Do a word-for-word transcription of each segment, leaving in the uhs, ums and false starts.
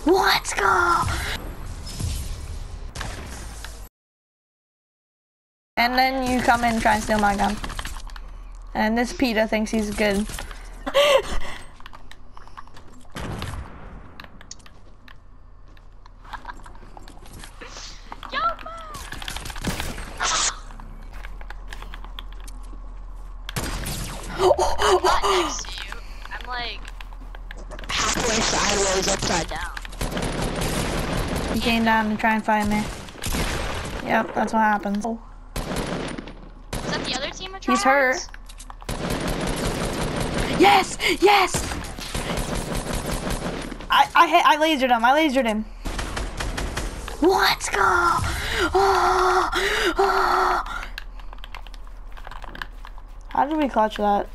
Let's go! And then you come in and try and steal my gun. And this Peter thinks he's good. I'm not next to you. I'm like halfway sideways, upside down. He came down to try and find me. Yep, that's what happens. Is that the other team? He's hurt. Yes! Yes! I I hit, I lasered him. I lasered him. Let's go! Oh, oh. How did we clutch that?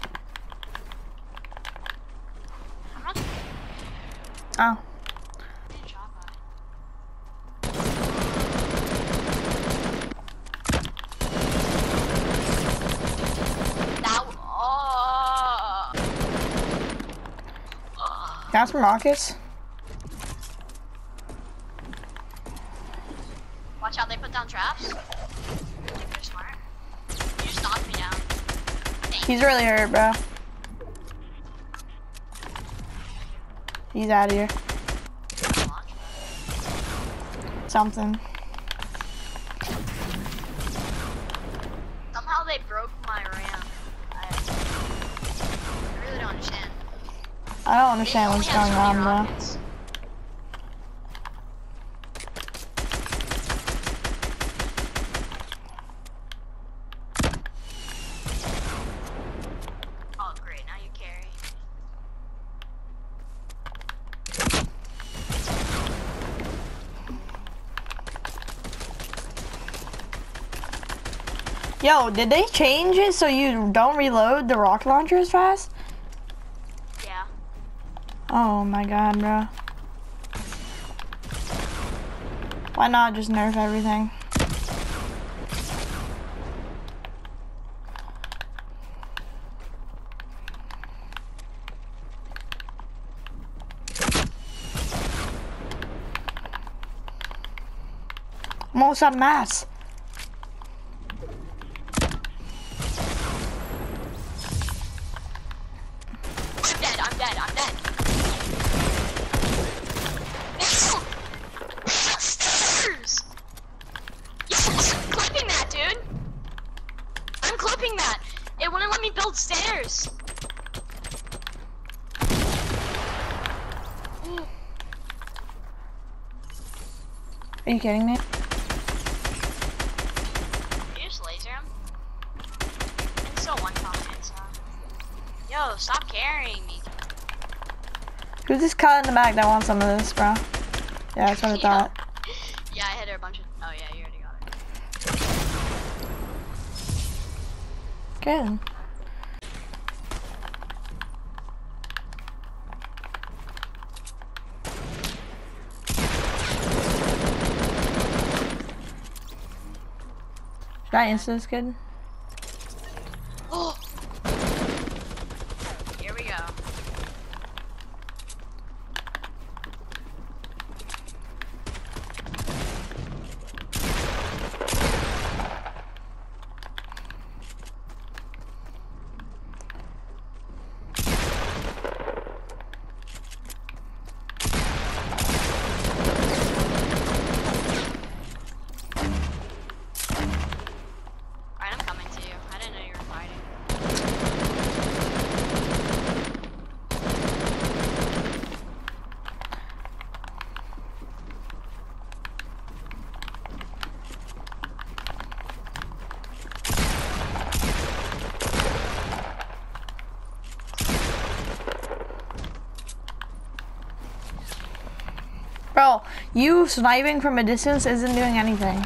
Oh. Got some rockets. Watch out, they put down traps. They're smart. You just knocked me down. He's really hurt, bro. He's out of here. Something. Somehow they broke my ramp. I, I really don't understand. I don't understand what's going on, bro. Oh, great, now you carry. Yo, did they change it so you don't reload the rocket launcher as fast? Yeah. Oh my god, bro. Why not just nerf everything? I'm almost out of mass. I'm dead, I'm dead, I'm dead. Stairs! Yes, I'm clipping that, dude. I'm clipping that. It wouldn't let me build stairs. Are you kidding me? You just laser him. And so one comment, so. Yo, stop carrying me. Who's this cut in the back that wants some of this, bro? Yeah, that's what I thought. Yeah, I hit her a bunch of. Oh yeah, you already got it. Good. That insta is good. Oh. Here we go. Alright, I'm coming to you. I didn't know you were fighting. Bro, you sniping from a distance isn't doing anything.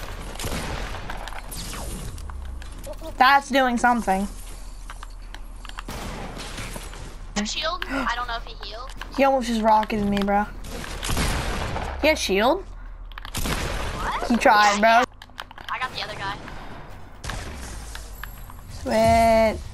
That's doing something. Shield? I don't know if he healed. He almost just rocketed me, bro. He has shield? What? He tried, bro. I got the other guy. Sweet.